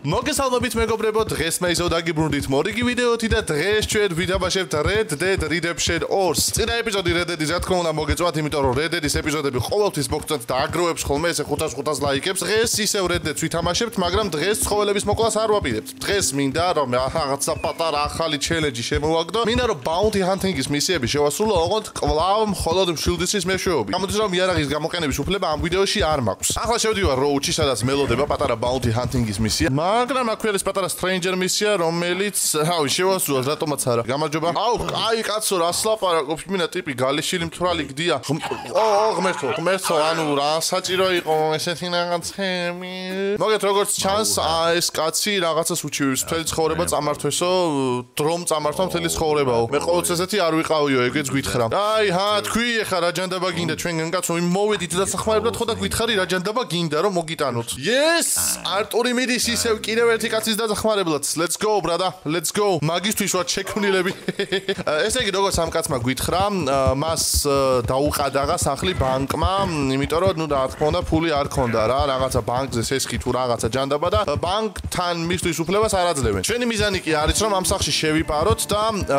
მოგესალმებით მეგობრებო, დღეს მე ისევ დაგიბრუნდით მორიგი ვიდეოთი და დღეს ჩვენ ვითამაშებთ Red Dead Redemption 2-ს. წინა ეპიზოდი Red Dead-ის რა თქმა უნდა მოგეწვათ, იმიტომ რომ Red Dead-ის ეპიზოდები ყოველთვის მოგწონთ და აგროვებს ხოლმე ესე 500 ლაიქებს. დღეს ისევ Red Dead-ს ვითამაშებთ, მაგრამ დღეს ცხოველების მოკლას არ ვაპირებთ. დღეს მინდა რომ რაღაცა პატარა ახალი ჩელენჯი შემოვაგდო. მინდა რომ Bounty Hunting-ის მისიები შევასრულო, ოღონდ კვლავ მხოლოდ მშვილდისის მეშვეობით. გამოდის რომ იარაღის გამოყენების უფლება ამ ვიდეოში არ მაქვს. ახლა შევდივარ Roach-ში, სადაც მელოდება პატარა Bounty Hunting-ის მისია. მაგრამ აქ არის პატარა Stranger მისია, რომელიც რავი შევასრულოთ, რატომაც არა. გამარჯობა. აუ, აი კაცო, რას ლაპარაკობ? მინა ტიპი გალიშილი მთვრალი გდია. ღმერთო, ანუ რა საჭირო იყო ესეთი რაღაცები. მოგეთ როგორც ჩანს, ეს კაცი რაღაცას უჩივებს, მთელი ცხოვრება წამართვესო, დრომ წამართვა მთელი ცხოვრებაო. მე ყოველთვის ესეთი არ ვიყავიო, ეგეც გითხრა. აი, თქვი ეხა რა ჯანდაბა გინდა ჩვენგან კაცო, მოვედით და სახმარებლად ხო და გითხარი რა ჯანდაბა გინდა რომ მოგიტანოთ. Yes, არტური მიდის ისევ კიდევ ერთი კაცის დაზახმარებლად. Let's go, brother. Let's go. მაგისთვის ვარ შექმნილები. ესე იგი, როგორც ამ კაცმა გითხრა, მას დაუყადაღა სახლი ბანკმა, იმიტომ რომ ნუ რა თქმა უნდა ფული არ ქონდა რა, რაღაცა ბანკზე სესხი თუ რაღაცა ჯანდაბა და ბანკთან მისთვის უფლებას არ აძლევენ. ჩვენი მიზანი კი არის რომ ამ სახლში შევიპაროთ და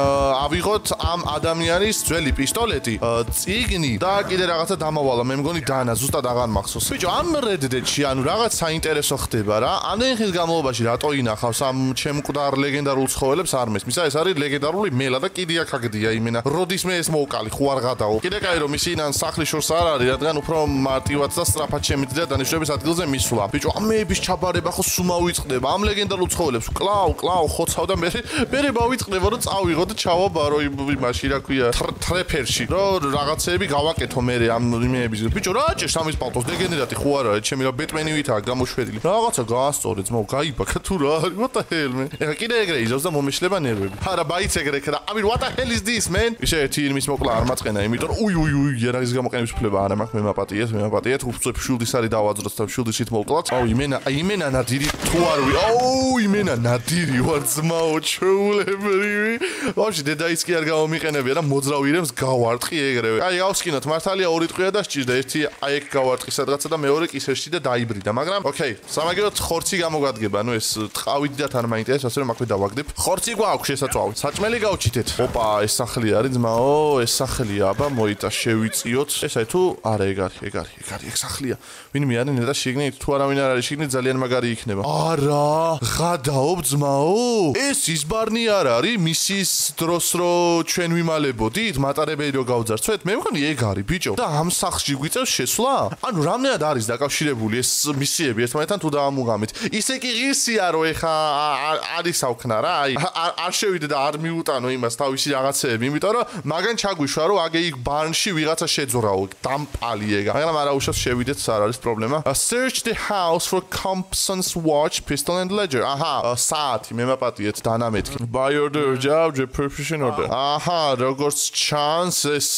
ავიღოთ ამ ადამიანის ძველი პისტოლეტი, წიგნი და კიდე რაღაცა დამავალა. მე მგონი დანა ზუსტად აღარ მახსოვს. ბიჭო, ამ Red Dead-ში ანუ რაღაც საინტერესო ხდება რა. ამდენი ხნის განმავლობაში რატო ინახავს ამ ჩემკვდარ ლეგენდარულ ცხოველებს არ მესმის. ეს არის ლეგენდარული მელა და კიდე აქ აგდია იმენა. როდის მე ეს მოვკალი ხო არ გადაო. კიდე კაი რომ ისი ინან სახლის შორს არ არის, რადგან უფრო მარტივად და სწრაფად შემიძლია დანიშნების ადგილზე მისვლა. ბიჭო, ამეების ჩაბარება ხო სუმა ვიწყდება. ამ ლეგენდარულ ცხოველებს კლავ ხოცავ და მე მოვიწყდება რომ წავიღო და ჩავაბარო იმაში რა ქვია ტრეფერში. რომ რაღაცეები გავაკეთო მე ამ იმეების. ბიჭო, რა ჭირს ამის პალტოს დეგენერატი ხო არ არის, ჩემი რა ბეტმენი ვითაა გამოშვედილი. რაღაცა გაასწორე ძმაო, გაიბაქა თუ რა არის, what the hell man. ეხა კიდე ეგრე იზავს და მომიშლება ნერვები. არა, ბაიც ეგრე ქრა. I mean, what the hell is this man? ისე ერთი ირმის მოკლა არ მაწყენა, იმიტომ რომ უი, იარაღის გამოყენების უფლება არ მაქვს, მე მაპატიეთ, უბრალოდ შულდის არის დავაძროთ და შულდისით მოვკლათ. აუ, იმენა ნადირი თუ არ ვი. აუ, იმენა ნადირი ვარ ძმაო, ჩეულებრივი. ვაფშე დედაიც კი არ გამომიყენებია და მოძრავ ირემს გავარტყი ეგრევე. აი, გავსკინოთ, მართალია ორი ტყვია და სჭირდა, ერთი აი ეგ გავარტყი სადღაცა და მეორე კისერში და დაიბრიდა, მაგრამ ოკეი, სამაგეროდ ხორცი გამოგვადგება, ნუ ეს ტყავით და თან მაინტერესებს, ასე რომ აქვე დავაგდებ. ხორცი გვაქვს შესაძლოა. საჭმელი გავჩითეთ. ოპა, ეს სახლი არის ძმაო, ეს სახლია, აბა მოიტა შევიწიოთ. ესა თუ არა, ეგ არის სახლია. ვინმე არის ნედა შიგნით, თუ არავინ არ არის შიგნით, ძალიან მაგარი იქნება. არა, ღადაობ ძმაო. ეს ისბარნი არ არის მისის დროს რო ჩვენ ვიმალებოდით, მატარებელი რო გავძარცვეთ, მე მგონი ეგ არის ბიჭო. და ამ სახლში გვიწევს შესვლა? ანუ რამდენად არის დაკავშირებული ეს მისიები ერთმანეთთან თუ დაამუღამით? ისე კი ღირსია რომ ეხა არის საუქნა რა, აი არ შევიდე და არ მიუტანო იმას თავისი რაღაცეები, იმიტომ რომ მაგან ჩაგვიშვა რომ აგე იქ ბარნში ვიღაცა შეძრაო, დამპალი ეგა. მაგრამ არაუშავს შევიდეთ, არ არის პრობლემა. Search the house for Compson's watch, pistol and ledger. აჰა, საათი მე მაპატიეთ დანამეთქი. By order, job, preparation order. აჰა, როგორც ჩანს ეს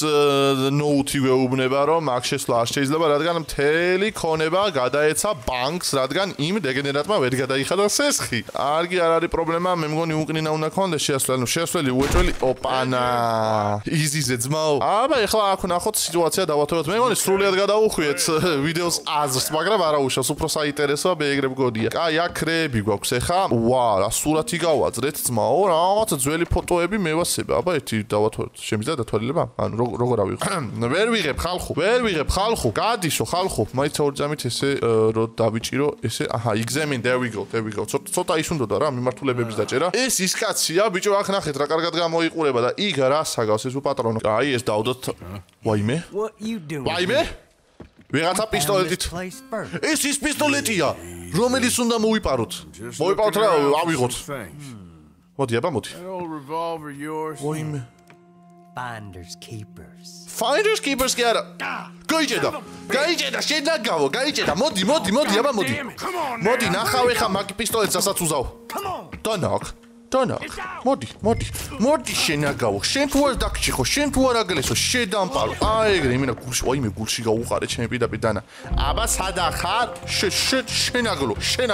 note-ი გვეუბნება რომ აქ შესვლა არ შეიძლება, რადგან მთელი ქონება გადაეცა ბანკს, რადგან იმ დეგენერატმა ვერ გადაიხადა სესხი. არ არის პრობლემა, მე მგონი უკნინა უნდა ქონდეს შეასვლელი უეჭველი. ოპანა. იზიზე ძმაო. აბა ეხლა აქ ნახოთ სიტუაცია დავათვალოთ. მე მგონი სრულიად გადავუხვიეთ ვიდეოს აზრს, მაგრამ არაუშავს, უფრო საინტერესოა მე ეგრე მგონია. აი, აქ კრეები გვაქვს ეხა. ვა, რა სურათი გავაძრეთ ძმაო, რაღაცა ძველი ფოტოები მევასება. აბა ერთი დავათვალოთ. შემიძლია დათვალილება? ანუ როგორ ავიღო? ვერ ვიღებ ხალხო. გადისო ხალხო. მაინც ორი წამით ესე რო დავიჭირო, ესე აჰა, examine, there we go. ცოტა ის უნდოდა რა მიმართულებების დაჭერა. ეს ის კაცია, ბიჭო, აქ ნახეთ რა კარგად გამოიყურება და იქ რა საგავს ეს უპატრონო. აი, ეს დავდოთ. ვაიმე? ვიღაცა პისტოლეტით. ეს ის პისტოლეტია, რომელიც უნდა მოვიპაროთ. მოვიპაროთ რა, ავიღოთ. მოდი, აბა მოდი. ვაიმე. Finders keepers კი არა. გაიჭედა, შედაგავო, გაიჭედა. მოდი, აბა მოდი. მოდი, ნახავ ეხა მაგ პისტოლეტს ასაც უზავ. დანაკ. მოდი შენაგავო. შენ თუ არ დაგჭიხო, შენ თუ არ აგლესო, შედამპარო. აი ეგრე, იმენა გულში, ვაიმე გულში გაუყარე ჩემი პირდაპირ დანა. აბა სადახარ? შენაგლო.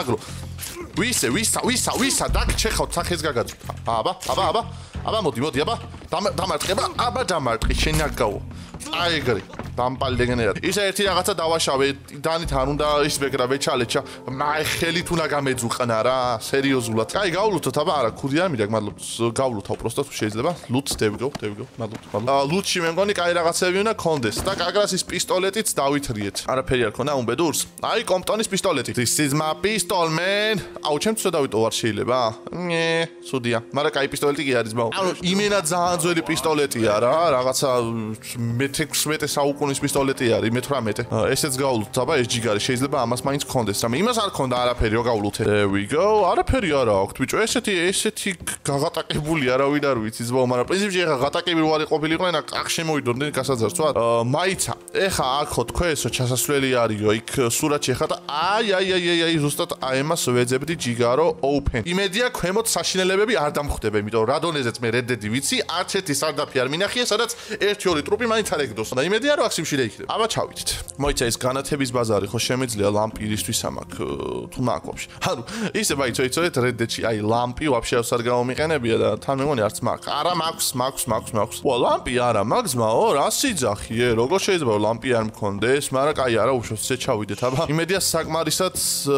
ვისა, დაგჭეხავ, სახეს გაგაძვით. აბა, მოდი, აბა. დამარტყება, აბა დამარტყი, შენაგავო. აი ეგრე. დამპალი დეგენერატორი. ისა ერთი რაღაცა დავაშავე, დანით არ უნდა ის მეკრა ვეჩალეჩა. მაი ხელით უნდა გამეძუყნა რა, სერიოზულად. კაი, გავლუთოთ, აბა არა, ქუდი არ მიდაგ, მადლობთ. გავვლუთავ პროსტად შეიძლება. ლუტს დევგო. მადლობთ. ლუტში მე მგონი კაი რაღაცები უნდა კონდეს და კაგრას ის პისტოლეტიც დავითრიეთ. არაფერი არ ქონა უმბედურს. აი, კომპტონის პისტოლეტი. This is my pistol, man. აუ, ჩემს ცოტა დავიტო არ შეიძლება? სუდია. მაგრამ კაი პისტოლეტი კი არის, ბაუ. ანუ იმენა ძალიან ძველი პისტოლეტია რა, რაღაცა მე-16 საუკუნის პისტოლეტი არის, მე-18. ესეც გავვლუთ, აბა ეს ჯიგარი შეიძლება ამას მაინც გქონდეს. რამე იმას არ ქონდა არაფერი, რო გავვლუთე. There we go. არაფერი არა აქვს, ბიჭო. ესეთი გაღატაკებული არავინ არ ვიცი, ზბაო, მაგრამ პრინციპში ეხა ღატაკები ვარი ყოფილიყვნენ, აქ შემოვიდოდნენ გასაძარს, ვთქვათ. მაიცა, ეხა აქ თქვენ ესო ჩასასვლელი არისო, იქ სურათი ეხა და აი, ზუსტად აი ამას ვეძებდი ჯიგარო open. იმედია ქვემოთ საშინელებები არ დამხვდება, იმიტომ რომ რადონეზეც მე Red-ი ვიცი, არც ერთი სარდაფი არ მინახია, სადაც 1-2 ტრუპი მაინც არ ეგდოს. და იმედია რომ აქ სიმშილე იქნება. აბა ჩავიდეთ. მოიცა ეს განათების ბაზარი ხო შემეძლია ლამპი ისთვის ამაკ თუ მაგ ვაფშე. ანუ ისე იცოდეთ Red-ში აი ლამპი ვაფშე არ გამომიყენებია და თან მე მგონი არც მაგ. არა მაქვს. ვა ლამპი არა მაგზმაო, რა სიძახიე, როგორ შეიძლება ლამპი არ მქონდეს, მაგრამ კაი არა უშავს ესე ჩავიდეთ, აბა. იმედია საკმარისად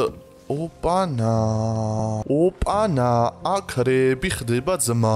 ოპანა, აქრები ხდება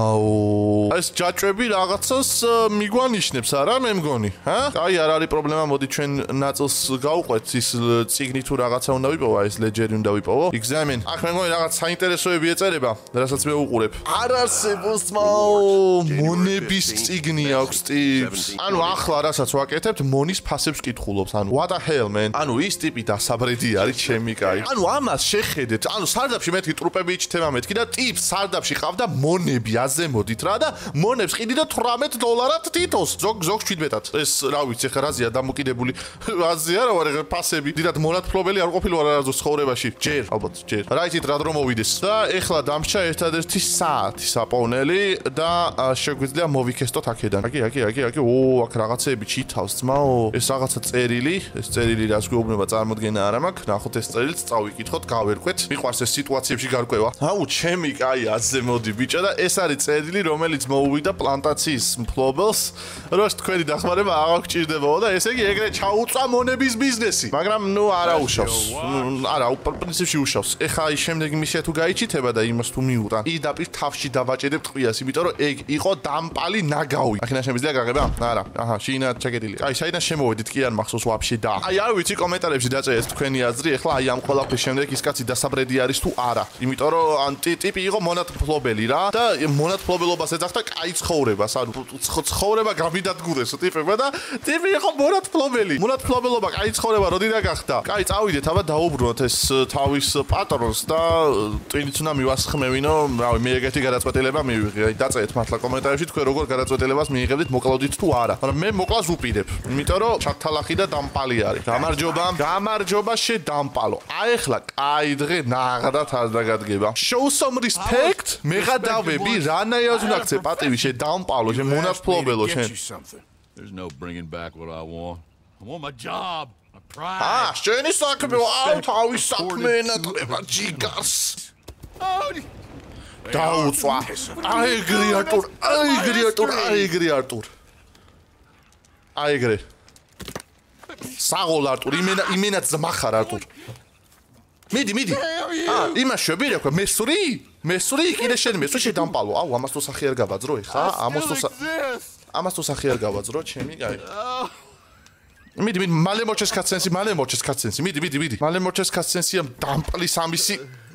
ძმაო. ეს ჯაჭვები რაღაცას მიგვანიშნებს არა მე მგონი, ჰა? კაი, არ არის პრობლემა, მოდი ჩვენ ნაწილს გავუყვეთ, ის ციგნი თუ რაღაცა უნდა ვიპოვა, ეს ლეჯერი უნდა ვიპოვო. Examine. აქ მე მგონი რაღაც საინტერესოები ეწერება, რასაც მე ვუყურებ. არ არსებობს ძმაო, მონების ციგნი აქვს ტიპს. ანუ ახლა რასაც ვაკეთებთ, მონის ფასებს კითხულობს, ანუ what the hell man. ანუ ის ტიპი დასაბრედი არის ჩემი კაი. ანუ ამას შეხედეთ, ანუ სარდაფში მეთქი ტრუპები იჩთება მეთქი და ტიპს სარდაფში ყავდა მონები აზემოდით რა და მონებს ყიდი და $18 თითოს, ზოგ 17-ად. ეს რა ვიცი, ხა რაზეა დამოკიდებული. რაზეა რა ვარ, ფასები დიდად მონათფლობელი არ ყოფილი ვარ არასდროს ცხოვრებაში. ჯერ, ალბათ, ჯერ. რაიცით რა დრო მოვიდეს. და ეხლა დამრჩა ერთადერთი საათი საპოვნელი და შეგვიძლია მოვიქესტოთ აქედან. აკი, ო, აქ რაღაცეები ჩითავს ძმაო. ეს რაღაცა წერილი, ეს წერილი რას გვეუბნება წარმოდგენა არ მაქვს. ნახოთ ეს წერილს წავიკითხოთ. გავერკვეთ. მიყვარს ეს სიტუაციებში გარკვევა. აუ, ჩემი კაი აზე მოდი ბიჭო და ეს არის წერილი, რომელიც მოუვიდა პლანტაციის მფლობელს, რომ თქვენი დახმარება აღარ გჭირდებაო და ესე იგი ეგრე ჩაუწვა მონების ბიზნესი. მაგრამ ნუ არა უშავს. არა, პრინციპში უშავს. ეხა ის შემდეგი მისია თუ გაიჩითება და იმას თუ მიუტან, იდაპირ თავში დავაჭერებ ტყვიას, იმიტომ რომ ეგ იყო დამპალი ნაგავი. აქედან შემიძლია გაღება? არა. აჰა, შინა ჩაკეტილი. აი, საიდან შემოვედით კი არ მახსოვს ვაფშე და. აი, არ ვიცი კომენტარებში დაწერეთ თქვენი აზრი, ეხლა აი ამ ყველაფრის შემდეგ ის კაცი დასაბრედი არის თუ არა. იმიტომ რომ ტიპი იყო მონათფლობელი რა და მონათფლობელობას ეძახდა კაი ცხოვრებას. ანუ ცხოვრება გამიდადგურეს ტიპებმა და ტიპი იყო მონათფლობელი. მონათფლობელობა კაი ცხოვრება როდი დაგახდა? კაი, წავიდეთ, აბა დაუბრუნოთ ეს თავის პატრონს და ტვინიც უნდა მივასხმევინო, რავი, მე ეგეთი გადაწყვეტილება მივიღე. აი, დაწერეთ მართლა კომენტარებში თქვენ როგორ გადაწყვეტილებას მიიღებდით, მოკლოდით თუ არა. მაგრამ მე მოკლას ვუპირებ, იმიტომ რომ ჩათალახი და დამპალი არის. გამარჯობა შედამპალო. აი ეხლა კაი დღე ნაღდათ არ დაგადგება. Show some respect. მეგა დავები, რანაირად უნდა ქცე პატივი შედამპალო, შე მონათფლობელო შენ. There's no bringing back what I want. I want my job. My pride. შენი საქმე, თავის საქმე ნაკრება ჯიგარს. დაუწვა. აიგრი არტურ. აიგრე. საღოლ არტურ, იმენა ძმახარ არტურ. მიდი. იმას შვები რა, მესური კიდე შენ მესური შედამპალო. აუ, ამას თუ სახი არ გავაძრო ეხა, ამას თუ სახი არ გავაძრო, ჩემი კაი. მიდი, მალე მოჩეს კაცენსი. მიდი. მალე მოჩეს კაცენსია დამპლის ამისი.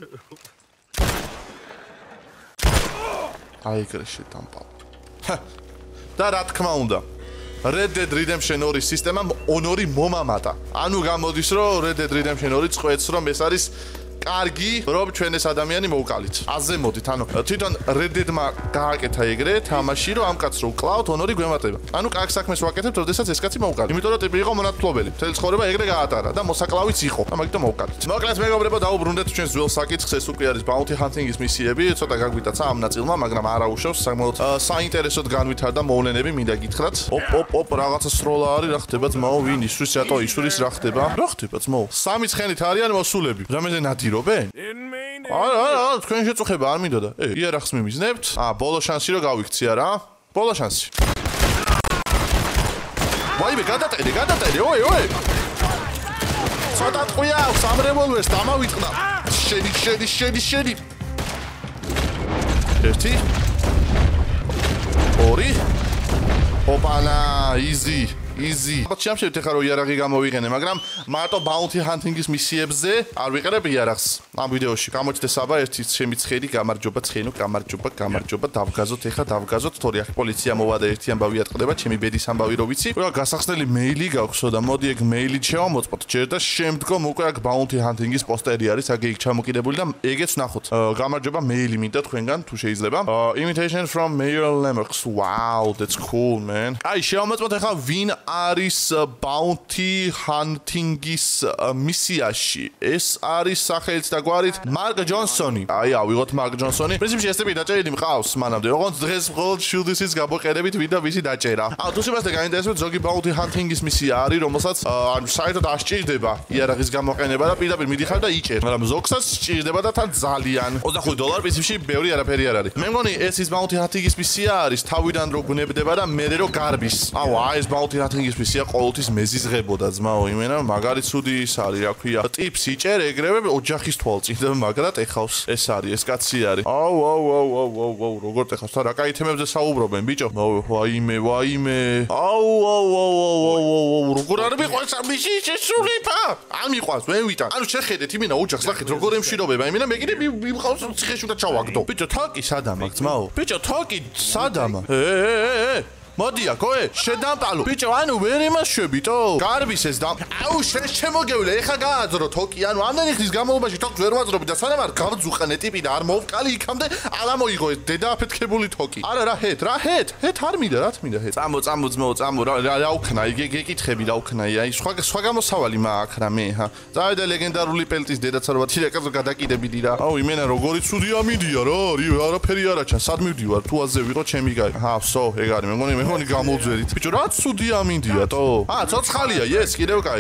აიგრე შედამპალო. და რა თქმა უნდა. Red Dead Redemption 2 სისტემამ ონორი მომამატა. ანუ გამოდის რომ Red Dead Redemption 2 წყვეტს რომ ეს არის კარგი, რომ ჩვენ ეს ადამიანი მოვკალით. აზემოდით, ანუ თვითონ Red Dead-მა გააკეთა ეგრე თამაში, რომ ამ კაცს რო ვკლავთ, ონორი გვემატება. ანუ კარგ საქმეს ვაკეთებთ, როდესაც ეს კაცი მოვკალით. იმიტომ რომ ტიპი იყო მონათფლობელი. მთელი ცხოვრება ეგრე გაატარა და მოსაკლავიც იყო. და მაგით მოვკალით. მოკლედ მეგობრებო, დაუბრუნდეთ ჩვენს ძველ საკითხს, ეს უკვე არის Bounty Hunting-ის მისიები. ცოტა გაგვიტაცა ამ ნაწილმა, მაგრამ არა უშავს, საკმაოდ საინტერესოდ განვითარდა მოვლენები, მინდა გითხრათ. ოპ, რაღაცა სროლა არის, რა ხდება ძმაო, ვინ ისვრის, რატო ისვრის, რა ხდება? რა ხდება ძმაო? სამი ცხენით არიან მოსულები. რამეზე ნადირობენ? არა, თქვენ შეწუხება არ მინდოდა. იარახს მიმიზნებთ. ბოლო შანსი რომ გავიქცია რა. ბოლო შანსი. ვაიმე, გადატერე, ოე. ცოტა ტყვია, სამ რევოლვერს დამავიწყდა. შენი. ერთი. ორი. ოპანა, easy. ჩემშევთ ახლა რო იარაღი გამოვიყენე, მაგრამ მარტო bounty hunting-ის მისიებზე არ ვიყენებ იარაღს. ამ ვიდეოში გამოჩნდა საბა ერთი შემიცხედი, გამარჯობა ცხენო, გამარჯობა, დავგაზოთ ახლა, თორე აქ პოლიცია მოვა და ერთი ამბავი ატყდება, ჩემი ბედის ამბავი რო ვიცი. რა გასახსნელი მეილი გაქვსო და მოდი ეგ მეილით შევამოწმოთ ჯერ და შემდგომ უკვე აქ bounty hunting-ის პოსტერი არის, აქ იქ ჩამოკიდებული და ეგეც ნახოთ. გამარჯობა, მეილი მინდა თქვენგან თუ შეიძლება. Invitation from Mayor Lemmerx. Wow, that's cool, man. აი, შევამოწმოთ ახლა ვინ არის bounty hunting-ის მისიაში. ეს არის სახელით და გვარით მარკ ჯონსონი. აი, ავიღოთ მარკ ჯონსონი. პრინციპში ეს ტიპი დაჭერილი მყავს მანამდე. როგორც დღეს მხოლოდ შილდისის გამოყენებით ვიდა ვისი დაჭერა. თუ შემასთან გაინტერესებთ ზოგი bounty hunting-ის მისია არის, რომელსაც საერთოდ არ სჭირდება იარაღის გამოყენება და პირდაპირ მიდიხარ და იჭერ. მაგრამ ზოგსაც სჭირდება და თან ძალიან. $25 პრინციპში ბევრი არაფერი არ არის. მე მგონი ეს ის bounty hunting-ის მისია არის, თავიდან რო გნებდება და მერე რო გარბის. აი, ეს bounty hunting-ის მისია ყოველთვის მეზიზღებოდა ძმაო, იმენა მაგარი ცუდი ის არის, რა ქვია. ტიპს იჭერ ეგრევე ოჯახის თვალწინ, მაგრად ეხავს. ეს არის, ეს კაცი არის. აუ, როგორ ეხავს? რა კაი თემებზე საუბრობენ, ბიჭო? ვაიმე. აუ, როგორ არ მიყვანს ამისი შესრულება? არ მიყვანს, მე ვიტან. ანუ შეხედეთ იმენა ოჯახს, ნახეთ როგორ ემშვიდობება, იმენა მე კიდე მიყავს ციხეში უნდა ჩავაგდო. ბიჭო, თოკი სადამა, ძმაო? ბიჭო, თოკი სადამა? მოდია, გოე, შედამტალო. ბიჭო, ანუ ვერ იმაშვებიტო? გარბის ეს და აუ, შემოგევლე, ეხა გააძრო თოკი, ანუ ამდენი ხნის განმავლობაში თოკს ვერ ვაძრობი და სანამ არ გამძუყენე ტიპი და არ მოვკალი იქამდე, არ ამოიღო ეს დედააფეთქებული თოკი. არა, რა ჰეთ? ჰეთ არ მინდა, რა თქმა უნდა, ჰეთ. წამო, რა უქნა, იგეკითხები რა უქნა, აი, სხვა გამოსავალი მაქვს რა მე, ჰა. წავედა ლეგენდარული პელტის დედაცარობა, თირეკაზო გადაკიდებიდი რა. აუ, იმენა როგორი ცუდი ამინდია რა, არაფერი არ აჩა, სად მივდივარ, თუ აზე ვიყო ჩემი გაი. ჰა, ვსო, ეგ არის, მე მგონი გამოძვერით. ბიჭო, რა ცუდი ამინდია, ტო? ცოცხალია, yes, კიდევ კაი.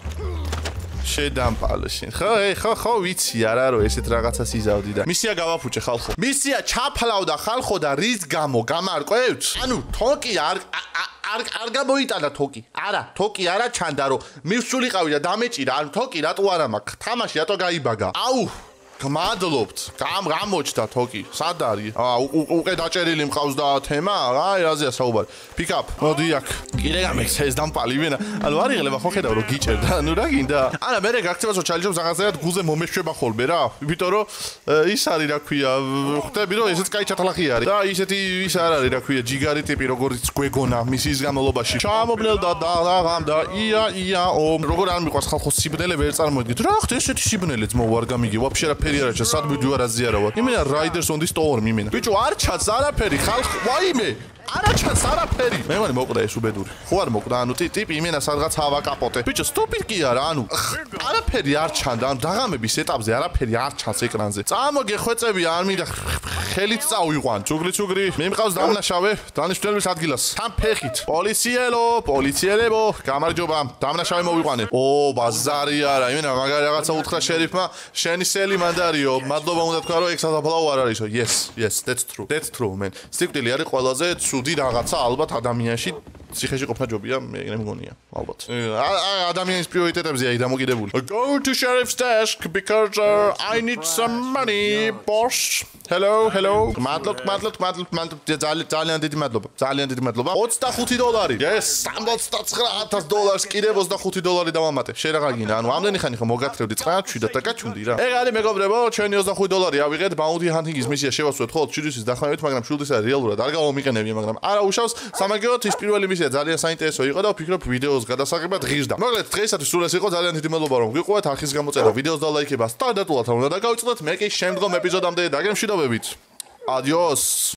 შედამპალო შენ. ხო, ვიცი არა რომ ესეთ რაღაცას იზავდი და. მისია გავაფუჭე ხალხო. მისია ჩაფლავდა ხალხო და რის გამო გამარკვევთ? ანუ თოკი არ გამოიტანა თოკი. არა, თოკი არა ჩანდა რომ მივსულიყავი და დამეჭირა. ანუ თოკი რატო არა მაქვს? თამაში რატო გაიბაგა? აუ გმადლობთ. გამოჩნდა თოკი. სად არის? უკვე დაჭერილი მყავს და თემა? აი, რაზეა საუბარი. Pick up. მოდი აქ. კიდე გამექცა ეს დამპალი ვენა. ანუ არ იღლება ხო ხედავ რომ გიჭერდა. ანუ რა გინდა? არა, მე გაქცევას რომ ჩალიჯობს რაღაცაერად გულზე მომეშვება ხოლმე რა. იმიტომ რომ ის არის რა ქვია, ხვდები რომ ესეც კაი ჩათლახი არის. და ისეთი ის არ არის რა ქვია, ჯიგარი ტიპი როგორც გვეგონა მისის გამოლობაში. ჩამობნელდა და ია, როგორ არ მიყვარს ხალხო სიბნელე ვერ წარმოედგეთ. რა ხთ ესეთი სიბნელე ძმო არ გამიგი. ვაფშე რა არაჩა სად მივდივარ აზია რა ვარ იმენა Riders on the Storm იმენა ბიჭო არ ჩაც არაფერი ხალხ ვაიმე არაჩაც არაფერი მე მგონი მოკვდა ეს უბედური ხო არ მოკვდა ანუ ტიპი იმენა სადღაც ჰავა კაპოტე ბიჭო სტუპიდ კი არა ანუ არაფერი არ ჩანდა ანუ დაღამების ეტაპზე არაფერი არ ჩანს ეკრანზე წამოგეხვეწები არ მინდა ხელით წავიყვან ჩუგრი მე მყავს დამნაშავე დანიშნულების ადგილას თან ფეხით პოლიციელებო გამარჯობა დამნაშავე მოვიყვანე ბაზარი არა იმენა მაგარი რაღაცა უთხრა შერიფმა შენი სელი მანდარიო მადლობა უნდა თქვა რომ ეგ საფლავ არ არისო yes that's true man სიკვდილი არის ყველაზე ცუდი რაღაცა ალბათ ადამიანში ციხეში ყოფნა ჯობია მე მგონია ალბათ ადამიანის პრიორიტეტებზე აი დამოკიდებული go to sheriff's desk because I need some money boss hello მადლობ ძალიან დიდი მადლობა $25 yes $69,000 კიდევ $25 დავამატე შენ რა გაგინა ანუ ამდენი ხანი ხო მოგათრევდი 9-7 და გაჩუნდი რა ეგ არის მეგობრებო ჩვენი $25 ავიღეთ bounty hunting-ის მისია შევასრულეთ ხოლმე შილდისის დახმარებით მაგრამ შილდისა რეალურად არ გავომიყენებია მაგრამ არა უშავს სამაგიეროდ ის პირველი მისია ძალიან საინტერესო იყო და ვფიქრობ ვიდეოს გადასაღებად ღირსდა მოკლედ დღეისათვის სულ ეს იყო ძალიან დიდი მადლობა რომ გიყვეთ არხის გამოწერა ვიდეოს და ლაიქება სტანდარტულად უნდა გავიწყდეთ მე კი შემდგომ ეპიზოდამდე დაგემშვიდობებით adios